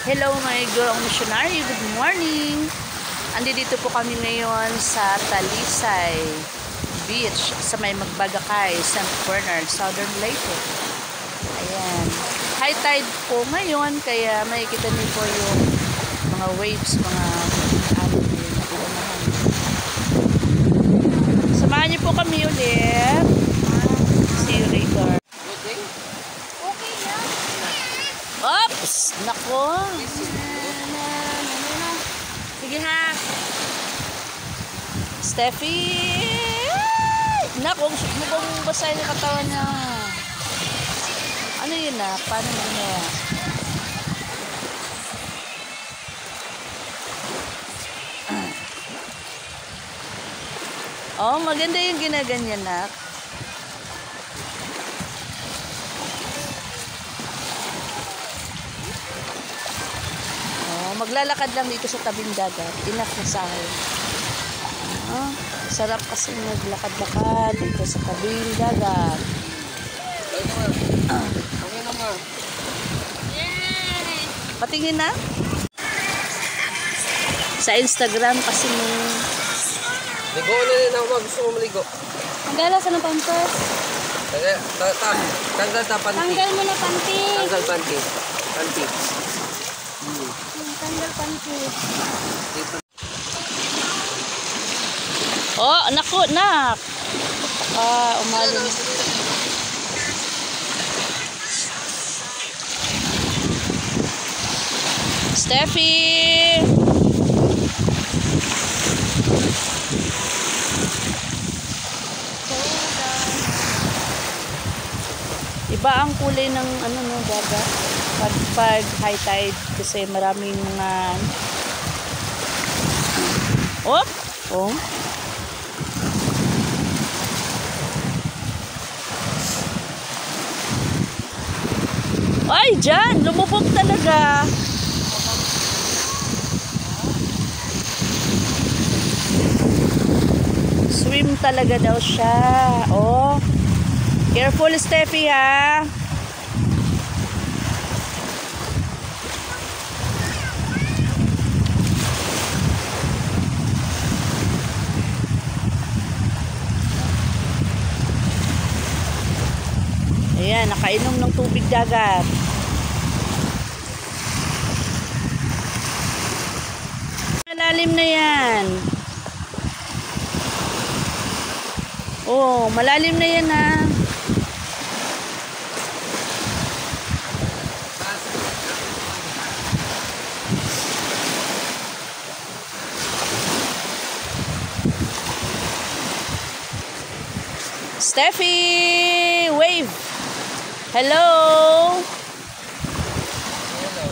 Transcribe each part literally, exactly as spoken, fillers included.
Hello mga igorong missionary, good morning! Andito po kami ngayon sa Talisay Beach sa may Magbagakay, Saint Bernard, Southern Leyte. Ayan. High tide po ngayon kaya makikita niyo po yung mga waves, mga ano yun, nakuunahan. Samahan niyo po kami ulit. See you later. Oops! Nako! Sige ha! Steffi! Nako! Mukhang basahin yung katawan niya. Ano yun na? Paano yun na? Oh, maganda yung ginaganyan na. Maglalakad lang dito sa tabing dagat. Enough na sa akin. Ah, sarap kasi maglakad-lakad dito sa tabing dagat. Ah. Patingin na? Sa Instagram kasi mo. Ligo na rin ako. Gusto ko maligo. Tanggal sa ng pampers. Tanggal ta panty. Tanggal mo na panty. Tanggal panty. Panty. Tanggal panty. Oh, naku, nak. Ah, umalim. Steffi! Iba ang kulay ng ano no, dagat. Pag, pag high tide kasi maraming mga oh, oh. Ay, dyan! Lumubog talaga! Swim talaga daw siya. Oh. Careful, Steffi, ha? Ayan, nakainom ng tubig dagat. Malalim na yan. Oh, malalim na yan ha. Steffi, wave. Hello. Hello.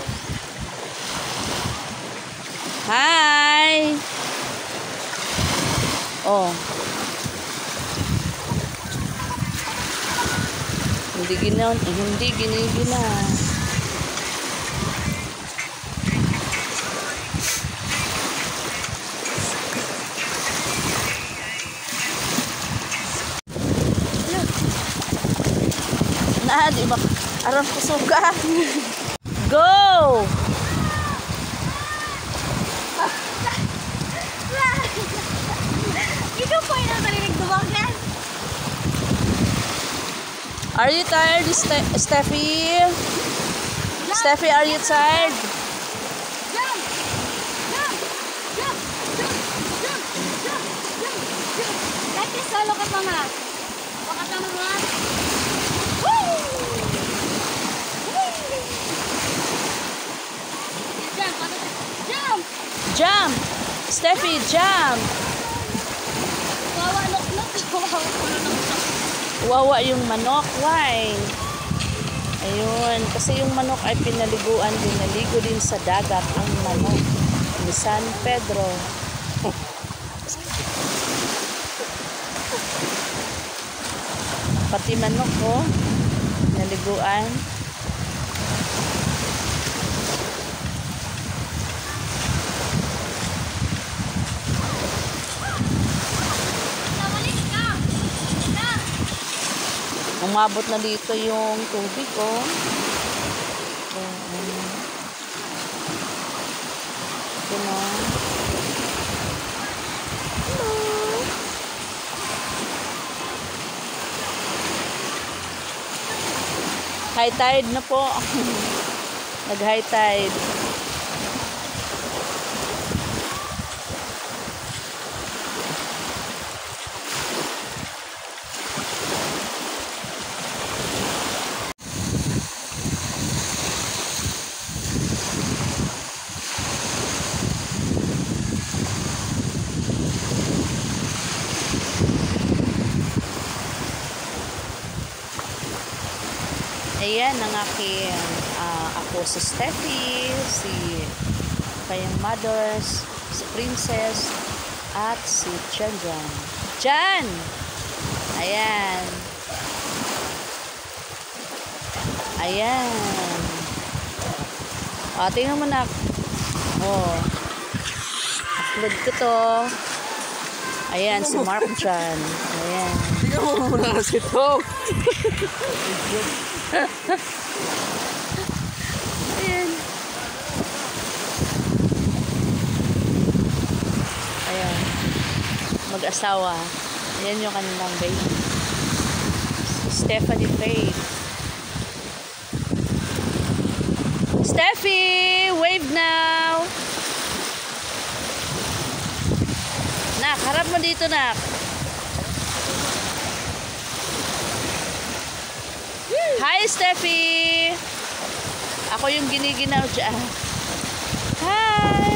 Hi. Oh. Hindi gina, hindi ginigina. Na, di ba? Aram kusuka. Go! Ikaw po yung narinig dumagan. Are you tired, Ste Steffi? Steffi, are you tired? Jump! Jump! Jump! Jump! Jump! Jump! Jump! Jump! Like solo ka pa nga. Baka ka mga. Woo! Jump! Jump! Jump! Steffi, jump! Wawa nok-nok. Wawa yung manok. Why? Ayun. Kasi yung manok ay pinaliguan din. Naligo din sa dagat ang manok ni San Pedro. Pati manok ko. Oh, naliguan. Umabot na dito yung tubig, oh. High tide na po. Nag-high tide. Ayan ang aking uh, ako si Steffi, si kayang mothers, si Princess, at si Jan Jan. Jan! Ayan. Ayan. O, tingnan mo na. O. Upload ko to. Ayan, si Mark Jan. Ayan. Tingnan mo muna kasi ito. Ayan. Ayan. Mag-asawa. Ayan yung kanilang baby. Stephanie Faye. Steffi! Wave now! Nak, harap mo dito, nak. Hi, Steffi! Ako yung giniginaw dyan. Hi!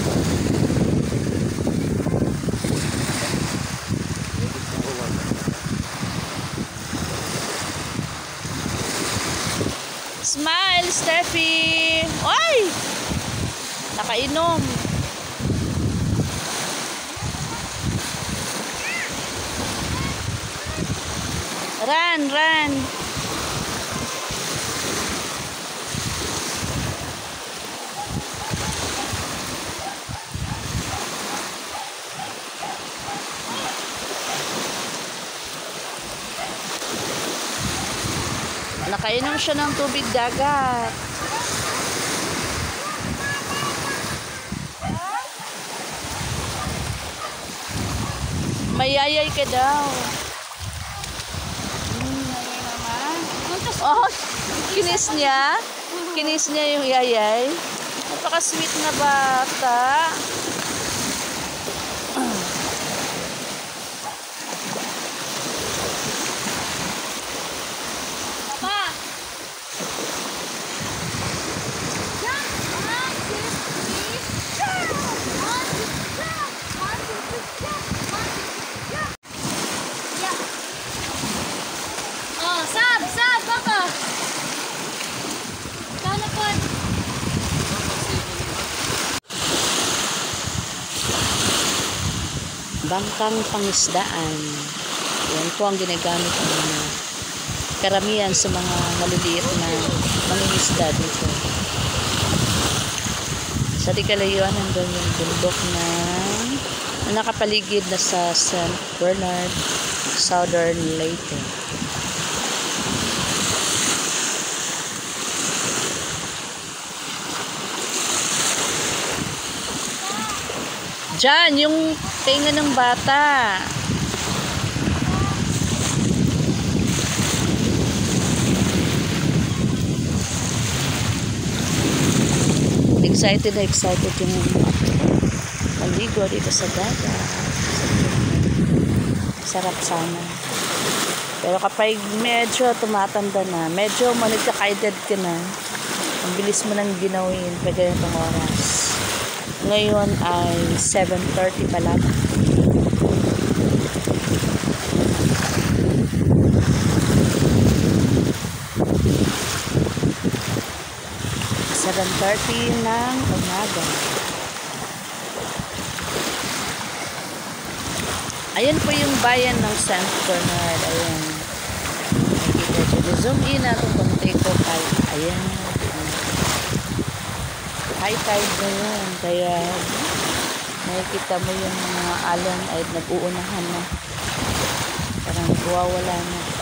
Smile, Steffi! Oy! Nakainom. Run, run! Nakainom siya ng tubig dagat. Mayayay ka daw. Oh, kinis niya. Kinis niya yung yayay. Napaka-sweet na bata. Bangkang pangisdaan. Yan po ang ginagamit ng mga karamihan sa mga maliliit na mangingisda dito. Sa di kalayuan hanggang yung bundok na, na nakapaligid na sa Saint Bernard, Southern Leyte. Diyan, yung tenga ng bata. Excited na excited yung maligo dito sa dagat. Sarap sana. Pero kapag medyo tumatanda na, medyo managka-kaedad ka na, ang bilis mo nang ginawin pag ganitong oras. Ngayon ay seven thirty pa lang. seven thirty ng umaga. Ayan po yung bayan ng Saint Bernard. Ayan. Nakikita dyan. Zoom in natin kung take off ay. Ayan. High tide na yun. Kaya nakikita mo yung mga alon ay nag-uunahan na. Parang nagwawala na.